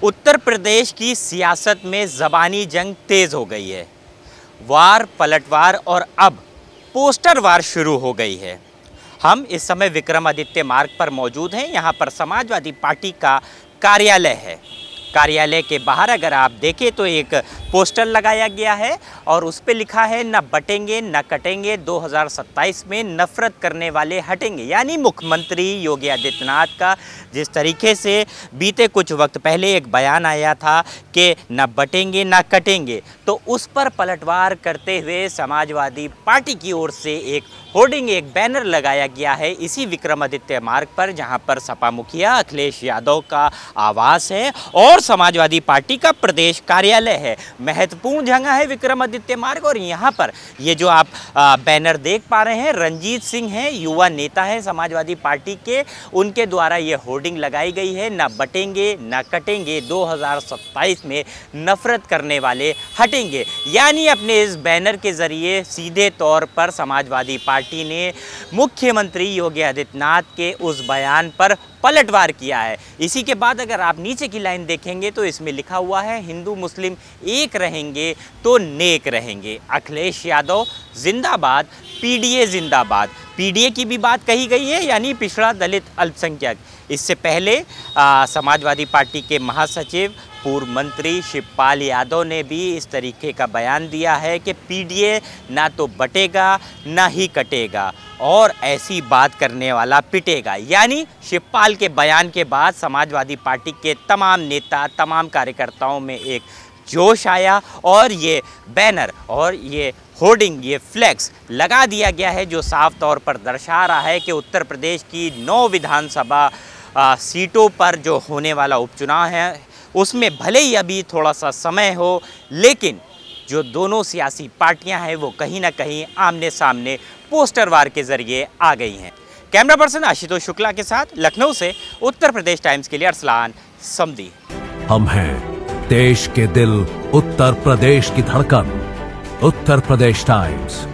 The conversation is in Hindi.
उत्तर प्रदेश की सियासत में ज़बानी जंग तेज़ हो गई है। वार पलटवार और अब पोस्टर वार शुरू हो गई है। हम इस समय विक्रमादित्य मार्ग पर मौजूद हैं। यहाँ पर समाजवादी पार्टी का कार्यालय है। कार्यालय के बाहर अगर आप देखें तो एक पोस्टर लगाया गया है और उस पे लिखा है न बटेंगे न कटेंगे, 2027 में नफरत करने वाले हटेंगे। यानी मुख्यमंत्री योगी आदित्यनाथ का जिस तरीके से बीते कुछ वक्त पहले एक बयान आया था कि न बटेंगे न कटेंगे, तो उस पर पलटवार करते हुए समाजवादी पार्टी की ओर से एक होर्डिंग, एक बैनर लगाया गया है इसी विक्रमादित्य मार्ग पर, जहां पर सपा मुखिया अखिलेश यादव का आवास है और समाजवादी पार्टी का प्रदेश कार्यालय है। महत्वपूर्ण जगह है विक्रमादित्य मार्ग। और यहाँ पर ये जो आप बैनर देख पा रहे हैं, रणजीत सिंह हैं, युवा नेता हैं समाजवादी पार्टी के, उनके द्वारा ये होर्डिंग लगाई गई है, न बटेंगे न कटेंगे, 2027 में नफरत करने वाले हटेंगे। यानी अपने इस बैनर के जरिए सीधे तौर पर समाजवादी पार्टी ने मुख्यमंत्री योगी आदित्यनाथ के उस बयान पर पलटवार किया है। इसी के बाद अगर आप नीचे की लाइन देखेंगे तो इसमें लिखा हुआ है, हिंदू मुस्लिम एक रहेंगे तो नेक रहेंगे। अखिलेश यादव जिंदाबाद, पीडीए जिंदाबाद। पीडीए की भी बात कही गई है, यानी पिछड़ा दलित अल्पसंख्यक। इससे पहले समाजवादी पार्टी के महासचिव पूर्व मंत्री शिवपाल यादव ने भी इस तरीके का बयान दिया है कि पीडीए ना तो बटेगा ना ही कटेगा और ऐसी बात करने वाला पिटेगा। यानी शिवपाल के बयान के बाद समाजवादी पार्टी के तमाम नेता, तमाम कार्यकर्ताओं में एक जोश आया और ये बैनर और ये होर्डिंग, ये फ्लैक्स लगा दिया गया है, जो साफ तौर पर दर्शा रहा है कि उत्तर प्रदेश की 9 विधानसभा सीटों पर जो होने वाला उपचुनाव है उसमें भले ही अभी थोड़ा सा समय हो, लेकिन जो दोनों सियासी पार्टियां हैं वो कहीं ना कहीं आमने सामने पोस्टर वार के जरिए आ गई हैं। कैमरा पर्सन आशुतोष शुक्ला के साथ लखनऊ से उत्तर प्रदेश टाइम्स के लिए अरसलान समदी। हम हैं देश के दिल, उत्तर प्रदेश की धड़कन, उत्तर प्रदेश टाइम्स।